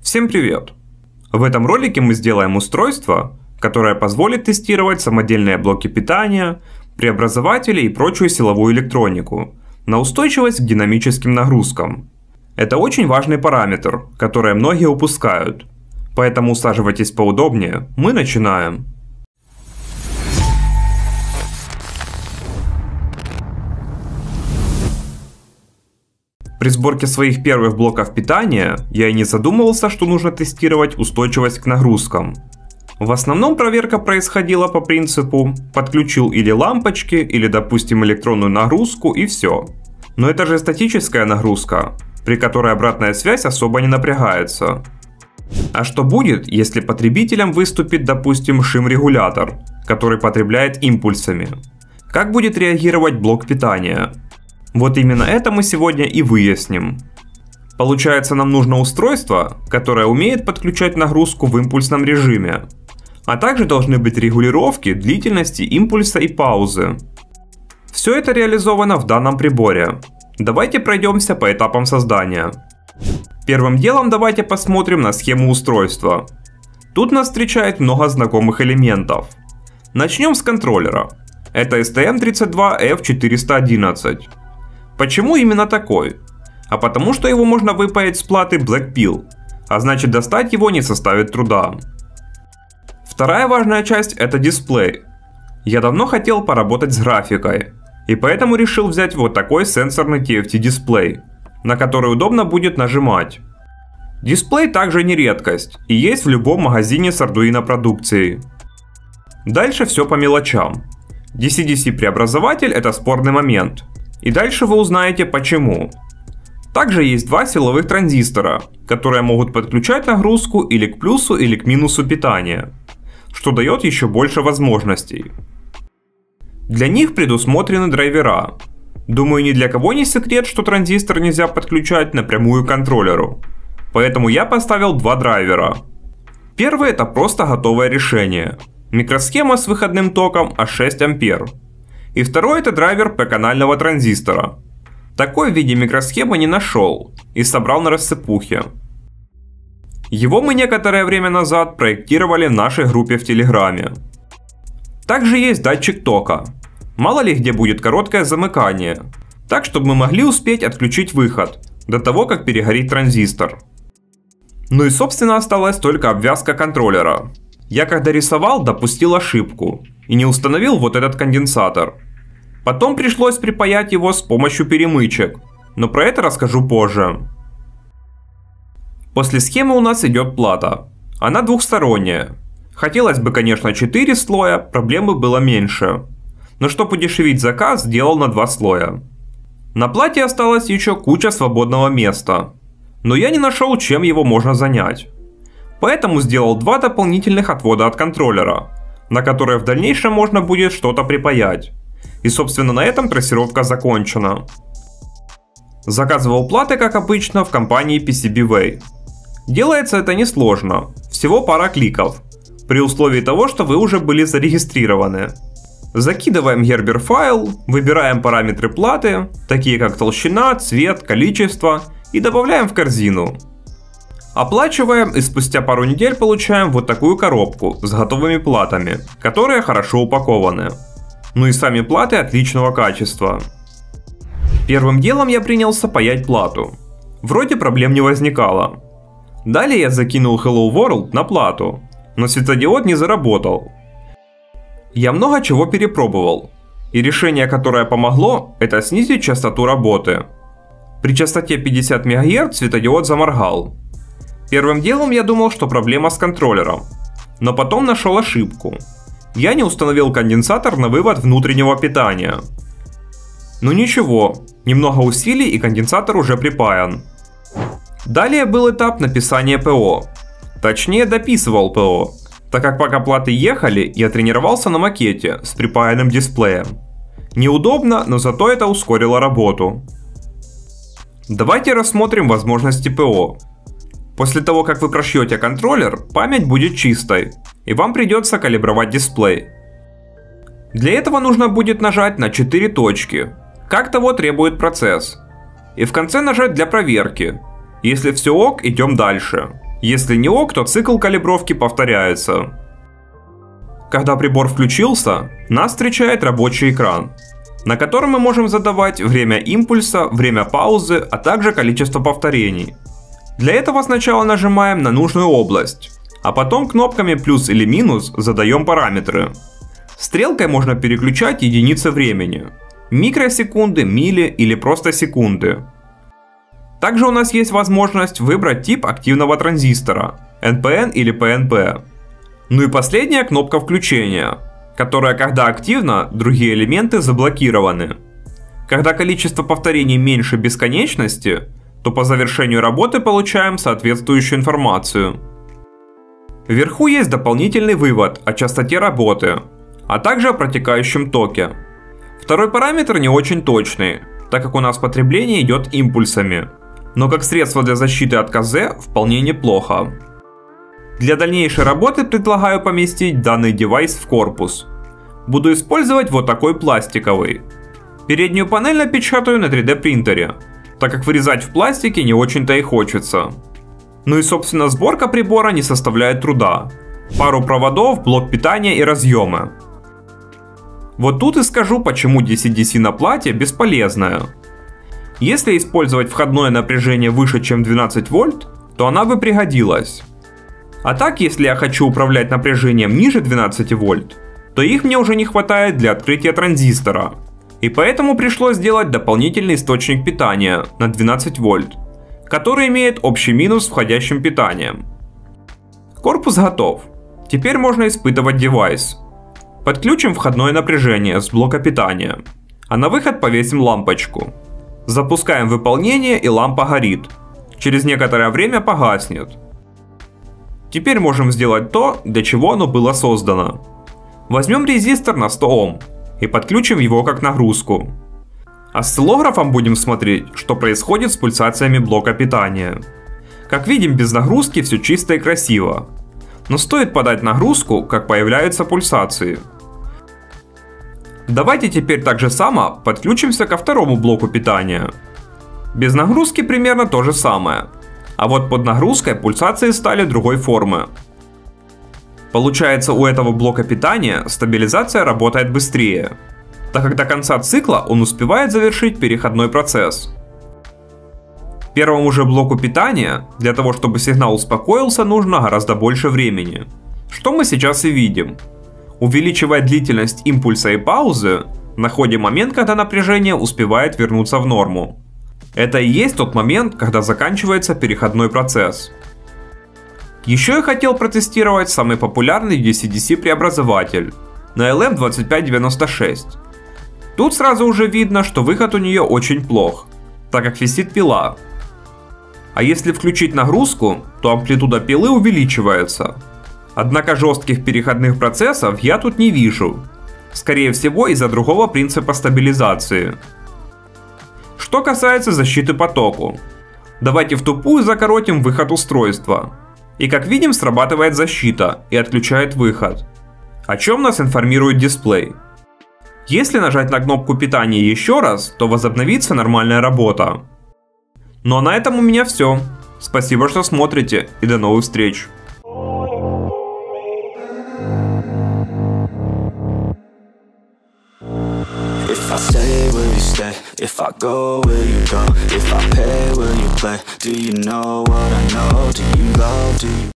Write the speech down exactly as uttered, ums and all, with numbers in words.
Всем привет! В этом ролике мы сделаем устройство, которое позволит тестировать самодельные блоки питания, преобразователи и прочую силовую электронику на устойчивость к динамическим нагрузкам. Это очень важный параметр, который многие упускают. Поэтому усаживайтесь поудобнее, мы начинаем. При сборке своих первых блоков питания я и не задумывался, что нужно тестировать устойчивость к нагрузкам. В основном проверка происходила по принципу подключил или лампочки, или допустим электронную нагрузку и все. Но это же статическая нагрузка, при которой обратная связь особо не напрягается. А что будет, если потребителем выступит, допустим, шим-регулятор, который потребляет импульсами? Как будет реагировать блок питания? Вот именно это мы сегодня и выясним. Получается, нам нужно устройство, которое умеет подключать нагрузку в импульсном режиме. А также должны быть регулировки длительности импульса и паузы. Все это реализовано в данном приборе. Давайте пройдемся по этапам создания. Первым делом давайте посмотрим на схему устройства. Тут нас встречает много знакомых элементов. Начнем с контроллера. Это эс тэ эм тридцать два эф четыреста одиннадцать. Почему именно такой? А потому что его можно выпаять с платы Blackpill, а значит достать его не составит труда. Вторая важная часть — это дисплей. Я давно хотел поработать с графикой, и поэтому решил взять вот такой сенсорный ти эф ти дисплей, на который удобно будет нажимать. Дисплей также не редкость и есть в любом магазине с Arduino продукцией. Дальше все по мелочам. ди си-ди си преобразователь — это спорный момент. И дальше вы узнаете почему. Также есть два силовых транзистора, которые могут подключать нагрузку или к плюсу, или к минусу питания, что дает еще больше возможностей. Для них предусмотрены драйвера. Думаю, ни для кого не секрет, что транзистор нельзя подключать напрямую к контроллеру. Поэтому я поставил два драйвера. Первый — это просто готовое решение. Микросхема с выходным током аж шесть ампер. И второй — это драйвер P-канального транзистора. Такой в виде микросхемы не нашел и собрал на рассыпухе. Его мы некоторое время назад проектировали в нашей группе в Телеграме. Также есть датчик тока. Мало ли где будет короткое замыкание. Так, чтобы мы могли успеть отключить выход до того, как перегорит транзистор. Ну и собственно осталась только обвязка контроллера. Я когда рисовал, допустил ошибку и не установил вот этот конденсатор. Потом пришлось припаять его с помощью перемычек, но про это расскажу позже. После схемы у нас идет плата. Она двухсторонняя. Хотелось бы, конечно, четыре слоя, проблемы было меньше. Но чтобы удешевить заказ, сделал на два слоя. На плате осталась еще куча свободного места, но я не нашел, чем его можно занять. Поэтому сделал два дополнительных отвода от контроллера, на которые в дальнейшем можно будет что-то припаять. И собственно на этом трассировка закончена. Заказывал платы, как обычно, в компании пи си би вэй. Делается это несложно, всего пара кликов, при условии того, что вы уже были зарегистрированы. Закидываем Gerber файл, выбираем параметры платы, такие как толщина, цвет, количество, и добавляем в корзину. Оплачиваем и спустя пару недель получаем вот такую коробку с готовыми платами, которые хорошо упакованы. Ну и сами платы отличного качества. Первым делом я принялся паять плату. Вроде проблем не возникало. Далее я закинул Hello World на плату, но светодиод не заработал. Я много чего перепробовал, и решение, которое помогло, это снизить частоту работы. При частоте пятьдесят мегагерц светодиод заморгал. Первым делом я думал, что проблема с контроллером, но потом нашел ошибку. Я не установил конденсатор на вывод внутреннего питания. Ну ничего, немного усилий и конденсатор уже припаян. Далее был этап написания ПО. Точнее, дописывал ПО, так как пока платы ехали, я тренировался на макете с припаянным дисплеем. Неудобно, но зато это ускорило работу. Давайте рассмотрим возможности ПО. После того, как вы прошьете контроллер, память будет чистой, и вам придется калибровать дисплей. Для этого нужно будет нажать на четыре точки, как того требует процесс, и в конце нажать для проверки. Если все ок, идем дальше. Если не ок, то цикл калибровки повторяется. Когда прибор включился, нас встречает рабочий экран, на котором мы можем задавать время импульса, время паузы, а также количество повторений. Для этого сначала нажимаем на нужную область, а потом кнопками плюс или минус задаем параметры. Стрелкой можно переключать единицы времени – микросекунды, милли или просто секунды. Также у нас есть возможность выбрать тип активного транзистора – эн пи эн или пэ эн пэ. Ну и последняя кнопка включения, которая, когда активна, другие элементы заблокированы. Когда количество повторений меньше бесконечности, то по завершению работы получаем соответствующую информацию. Вверху есть дополнительный вывод о частоте работы, а также о протекающем токе. Второй параметр не очень точный, так как у нас потребление идет импульсами, но как средство для защиты от ка зэ вполне неплохо. Для дальнейшей работы предлагаю поместить данный девайс в корпус. Буду использовать вот такой пластиковый. Переднюю панель напечатаю на три дэ принтере, так как вырезать в пластике не очень-то и хочется. Ну и собственно сборка прибора не составляет труда. Пару проводов, блок питания и разъемы. Вот тут и скажу, почему ди си ди си на плате бесполезная. Если использовать входное напряжение выше, чем двенадцать вольт, то она бы пригодилась. А так, если я хочу управлять напряжением ниже двенадцати вольт, то их мне уже не хватает для открытия транзистора. И поэтому пришлось сделать дополнительный источник питания на двенадцать вольт, который имеет общий минус с входящим питанием. Корпус готов. Теперь можно испытывать девайс. Подключим входное напряжение с блока питания, а на выход повесим лампочку. Запускаем выполнение, и лампа горит. Через некоторое время погаснет. Теперь можем сделать то, для чего оно было создано. Возьмем резистор на сто ом и подключим его как нагрузку. Осциллографом будем смотреть, что происходит с пульсациями блока питания. Как видим, без нагрузки все чисто и красиво. Но стоит подать нагрузку, как появляются пульсации. Давайте теперь так же само подключимся ко второму блоку питания. Без нагрузки примерно то же самое. А вот под нагрузкой пульсации стали другой формы. Получается, у этого блока питания стабилизация работает быстрее, так как до конца цикла он успевает завершить переходной процесс. Первому же блоку питания, для того чтобы сигнал успокоился, нужно гораздо больше времени, что мы сейчас и видим. Увеличивая длительность импульса и паузы, находим момент, когда напряжение успевает вернуться в норму. Это и есть тот момент, когда заканчивается переходной процесс. Еще я хотел протестировать самый популярный ди си ди си преобразователь на эл эм двадцать пять девяносто шесть. Тут сразу уже видно, что выход у нее очень плох, так как висит пила. А если включить нагрузку, то амплитуда пилы увеличивается. Однако жестких переходных процессов я тут не вижу. Скорее всего, из-за другого принципа стабилизации. Что касается защиты по току. Давайте втупую закоротим выход устройства. И как видим, срабатывает защита и отключает выход. О чем нас информирует дисплей. Если нажать на кнопку питания еще раз, то возобновится нормальная работа. Ну а на этом у меня все. Спасибо, что смотрите, и до новых встреч. If I stay, will you stay? If I go, will you go? If I pay, will you play? Do you know what I know? Do you love, do you